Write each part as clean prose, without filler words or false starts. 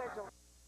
pecho.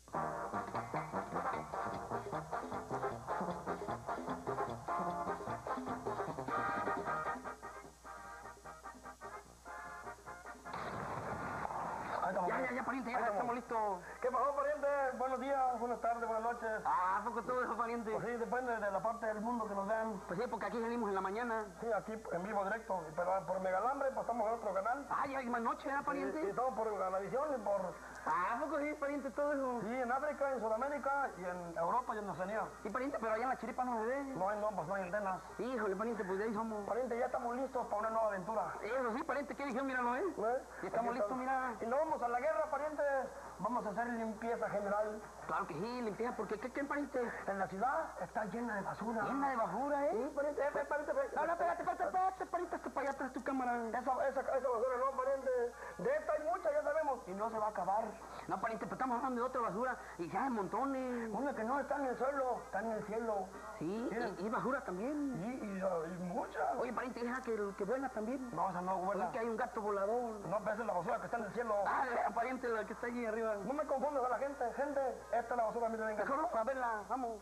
Ya, pariente, ya estamos listos. ¿Qué pasó, pariente? Buenos días, buenas tardes, buenas noches. Ah, ¿a poco todo eso, pariente? Pues sí, depende de la parte del mundo que nos vean. Pues sí, porque aquí venimos en la mañana. Sí, aquí en vivo directo. Pero por Megalambre pasamos a otro canal. Ah, ya hay más noche, ¿verdad, pariente? Y todo por Galavisión y por... Ah, ¿a poco sí, pariente, todo eso? Sí, en África, en Sudamérica y en Europa y en Oceanía. Sí, pariente, pero allá en la chiripa no se ve. Pues no hay antenas. Híjole, pariente, pues de ahí somos. Pariente, ya estamos listos para una nueva aventura. Eso sí, pariente, ¿qué dijeron? Míralo, ¿eh? Y estamos listos, mira. Y no vamos a la guerra, pariente. Vamos a hacer limpieza general. Claro que sí, limpieza, porque ¿qué, pariente? En la ciudad está llena de basura. Llena de basura, ¿eh? Sí, pariente, pariente. No, espérate, pariente, hasta para allá atrás tu cámara. Esa basura no, pariente. De esta hay mucha, ya sabemos. Y no se va a acabar. No, pariente, pero estamos hablando de otra basura y ya hay montones. Una que no está en el suelo, está en el cielo. Sí, y basura también. Y mucha. Oye, pariente, deja que vuela también. No, esa no vuela. Es que hay un gato volador. No, pero esa es la basura que está en el cielo. Ah, pariente, la que está allí arriba. No me confundas a la gente. Gente, esta es la basura, miren, venga. Mejor vamos a verla, vamos.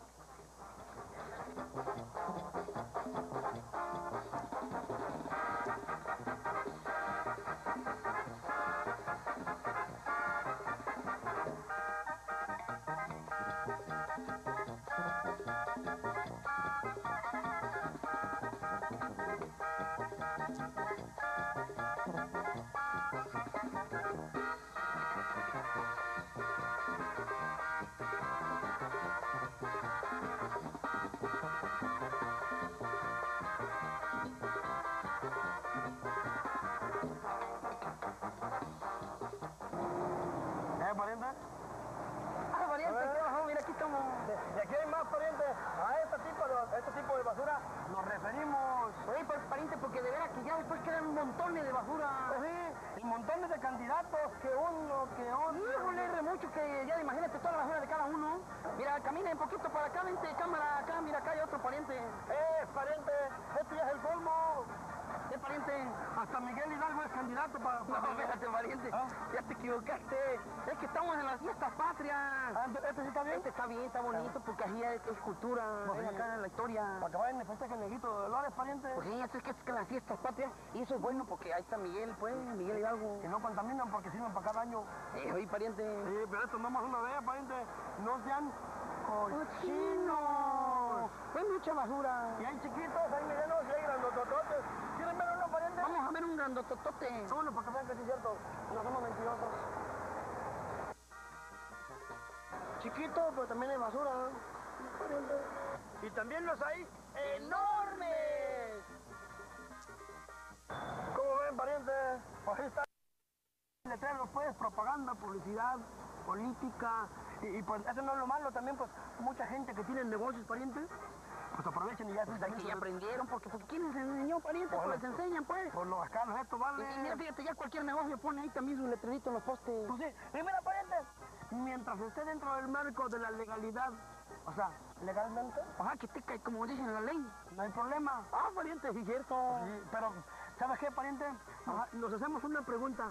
¿Pariente? Ah, pariente, ¿qué bajó? Mira, aquí estamos. Y aquí hay más, pariente. A este tipo de basura nos referimos. Oye, pariente, porque de veras que ya después quedan montones de basura. Pues sí, y montones de candidatos, que uno. Híjole, re mucho que ya imagínate toda la basura de cada uno. Mira, camina un poquito para acá, vente, cámara, acá, mira, acá hay otro pariente. Pariente, este ya es el colmo. ¿Qué pariente? Hasta Miguel Hidalgo es candidato para... No, espérate, pariente. ¿Ah? Ya te equivocaste. Es que estamos en las fiestas patrias. ¿Este sí está bien? Este está bien, está bonito, porque así es cultura, es acá en la historia. Para que vayan y festejen el Negrito de Dolores, pariente. Pues sí, eso es que es las fiestas patrias. Y eso es bueno, porque ahí está Miguel, pues, Miguel Hidalgo. Que no contaminan porque sirven para cada año. Oye, pariente. Sí, pero esto nomás una vez, pariente. No sean ¡Cochinos! Hay mucha basura. Y hay chiquitos, hay medianos y hay grandotototes. ¿Quieren ver uno, pariente? Vamos a ver un grandototote. Vámonos para que vean que sí es cierto. No somos mentirosos. Chiquito, pero también hay basura. Pariente. Y también los hay enormes. ¿Cómo ven, pariente? Pues ahí está. Letreros, pues, propaganda, publicidad, política. Y pues eso no es lo malo también, pues mucha gente que tiene negocios, pariente, pues aprovechen y ya hacen también. Que ya aprendieron, porque pues ¿quién les enseñó, pariente? Pues les enseñan, pues. Por los caros esto vale. Y mira, fíjate, ya cualquier negocio pone ahí también su letrerito en los postes. Pues sí, y mira, pariente, mientras esté dentro del marco de la legalidad, o sea, legalmente, Ajá, que te cae como dicen en la ley. no hay problema. Ah, pariente, sí, cierto. Sí, pero, ¿sabes qué, pariente? Ajá, nos hacemos una pregunta.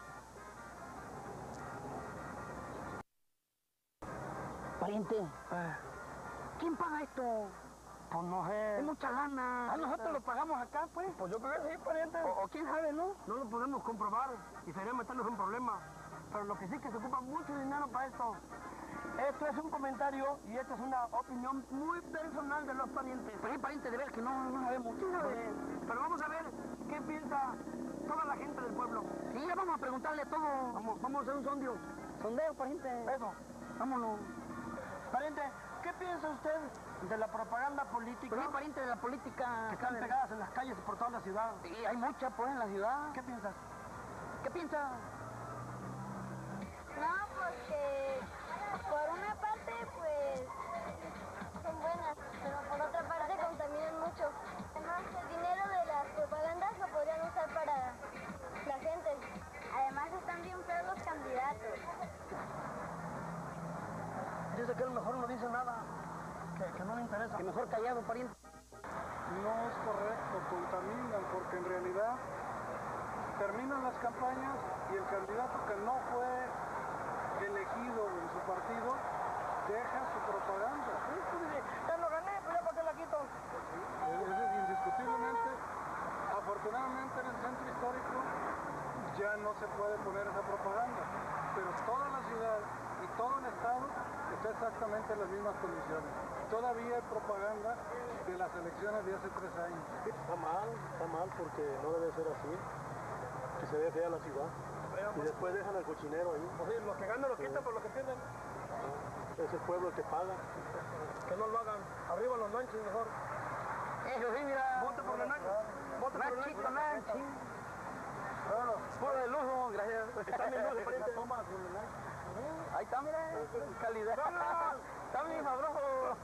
Pariente, ¿quién paga esto? Pues no sé. Es mucha lana. Ah, nosotros lo pagamos acá, pues. Pues yo creo que sí, pariente. O quién sabe, ¿no? No lo podemos comprobar y sería meternos en problemas. Pero lo que sí que se ocupa mucho dinero para esto. Esto es un comentario y esta es una opinión muy personal de los parientes. Pues hay pariente de ver que no sabemos. ¿Quién sabe? Pero vamos a ver qué piensa toda la gente del pueblo. Sí, ya vamos a preguntarle a todo. Vamos a hacer un sondeo. Sondeo, pariente. Eso. Vámonos. Pariente, ¿qué piensa usted de la propaganda política Pues sí, pariente de la política. que están pegadas en las calles por toda la ciudad? Sí, hay mucha, pues, en la ciudad. ¿Qué piensas? ¿Qué piensa? No, porque por una parte, pues, son buenas, pero por otra parte contaminan mucho. Además, el dinero de las propagandas lo podrían usar para la gente. Además, están bien feos los candidatos. Dice que él mejor no dice nada, que no le interesa. Que mejor callado, pariente. No es correcto, contaminan, porque en realidad terminan las campañas y el candidato que no fue elegido en su se puede poner esa propaganda. Pero toda la ciudad y todo el estado está exactamente en las mismas condiciones. Todavía hay propaganda de las elecciones de hace 3 años. Está mal porque no debe ser así. Que se ve fea la ciudad. Y después dejan el cochinero ahí. Pues sí, los que ganan lo quitan por lo que pierden. Es el pueblo el que paga. Que no lo hagan. Arriba los nanchis mejor. Eso sí, mira. Vote por la nanchi. Vote por la nanchi. Nachito, Nanchi. Puro de lujo, gracias. Está bien lujo, pariente. Ahí está, mira. Calidad. Está bien sabroso.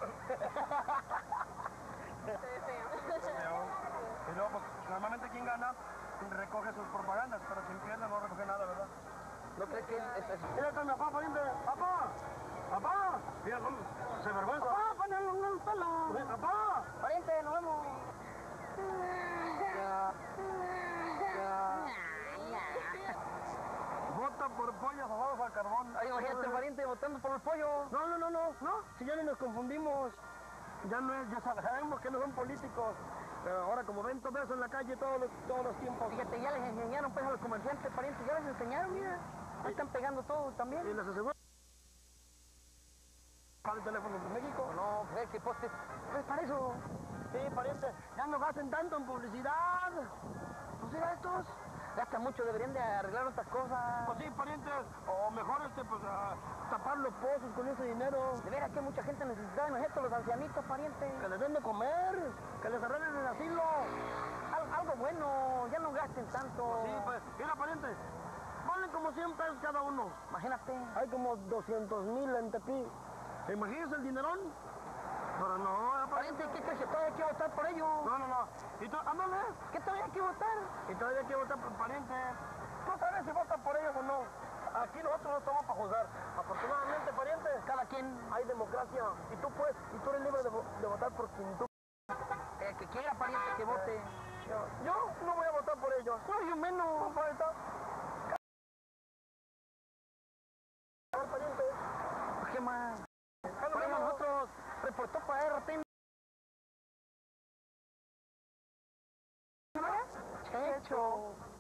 Y luego, pues, normalmente quien gana recoge sus propagandas, pero quien pierde no recoge nada, ¿verdad? ¿No crees que es? Mira, está mi papá, pariente. ¡Papá! ¡Papá! Mira, no, se vergüenza. ¡Papá, ponle un pelo! ¡Papá! Pariente, nos vemos. Vota por pollos asados al carbón. Ay, imagínate, pariente, votando por el pollo. No. Si ya ni nos confundimos. Ya no es, ya sabemos que no son políticos. Pero ahora como ven todo eso en la calle todos los tiempos. Fíjate, ya les enseñaron pues a los comerciantes, pariente, ya les enseñaron, mira. Ahí están pegando todo también. Y les aseguro. ¿Para el teléfono de México? No, pues que postes. Pues para eso. Sí, pariente. Ya no gasten tanto en publicidad. Pues mira estos. Gastan mucho, deberían de arreglar otras cosas. Pues sí, pariente. O mejor tapar los pozos con ese dinero. De veras que mucha gente necesita, imagínate los ancianitos, pariente. Que les den de comer. Que les arreglen el asilo. Algo bueno, ya no gasten tanto. Sí, pues, mira, pariente. Valen como 100 pesos cada uno. Imagínate. Hay como 200,000 en Tepi. ¿Imagínese el dinerón? Pero no, Pariente, ¿qué crees que todavía hay que votar por ellos? No. ¿Y tú, ándale? ¿Qué todavía hay que votar? Y todavía hay que votar por pariente. Tú sabes si votan por ellos o no. Aquí nosotros no estamos para juzgar. Afortunadamente, pariente, Cada quien, hay democracia. Y tú eres libre de votar por quien tú. que quiera, pariente, que vote. Yo no voy a votar por ellos. No, yo menos. Pariente. Pues, ¿qué más? Por ahí nosotros reportó para RT. Checho.